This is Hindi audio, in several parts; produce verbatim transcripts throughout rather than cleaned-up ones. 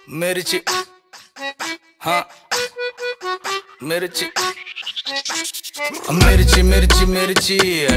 मिर्ची, हाँ मिर्ची मिर्ची मिर्ची मिर्ची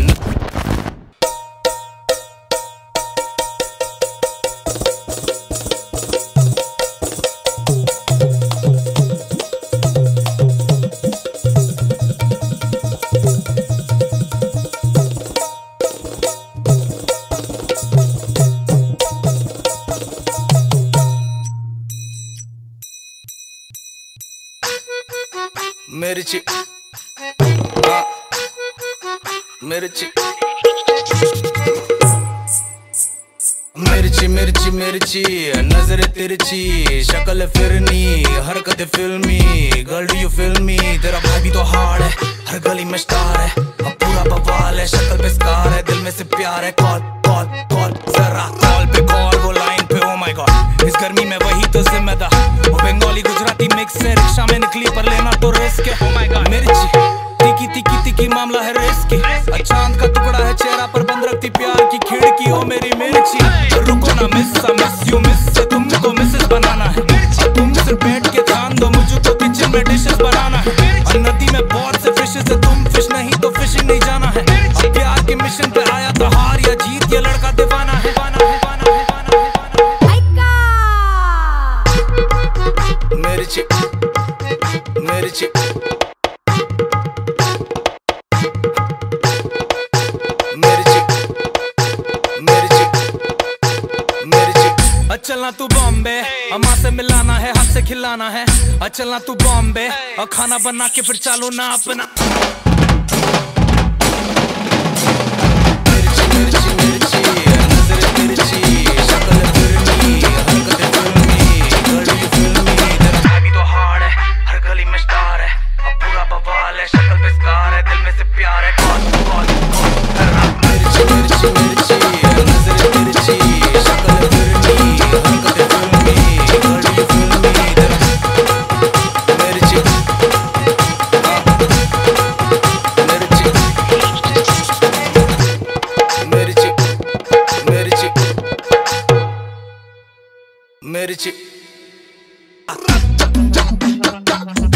मिर्ची, हाँ मिर्ची मिर्ची मिर्ची मिर्ची नजर तिरछी, शक्ल फिरनी, हरकत फिल्मी, girl do you feel me. तेरा भाई भी तो हार्ड है, हर गली में स्टार है, अब पूरा बवाल है, शक्ल पे स्कार है, दिल में से प्यार है। कॉल कॉल कॉल जरा कॉल पे कॉल, वो लाइन पे ओ माय गॉड, इस गर्मी में वही तो जिम्मेदार। वो बंगाली गुजराती मिक्स है, रिक्शा में निकली पर लेना तो रिस्क है। ओ माय गॉड मिर्ची तिकी तिकी तिकी मामला है रिस्की, चांद का टुकड़ा है चेहरा पर बंद रखती प्यार की खिड़की। ओ मेरी मिर्ची रुको ना मिस सा मिस यू मिस से तुमको मिसेस बनाना है, तुम सिर्फ बैठ के ध्यान दो, मुझको किचन में डिशेस बनाना है। और नदी में बहुत से फिशेस है, तुम फिश नहीं तो फिशिंग नहीं जाना है। अब प्यार के मिशन पे आया तो हार या जीत, ये लड़का दीवाना है। मिर्ची मिर्ची मिर्ची मिर्ची मिर्ची चलना तू बॉम्बे, अम्मा से मिलाना है, हाथ से खिलाना है। चलना तू बॉम्बे और खाना बना के फिर चालू ना अपना। मिर्ची मिर्ची मिर्ची नजर तिरछी, शक्ल फिरनी, हरकत फिल्मी, girl do you feel me. तेरा भाई भी तो हार्ड है, हर गली में स्टार है, अब पूरा बवाल है, शक्ल पे स्कार है, दिल में से प्यार है। कॉल कॉल कॉल मिर्ची मिर्ची मिर्ची नजर तिरछी, शक्ल फिरनी, हरकत फिल्मी, girl do you feel me. तेरा मिर्ची, हाँ मिर्ची मिर्ची मिर्ची मिर्ची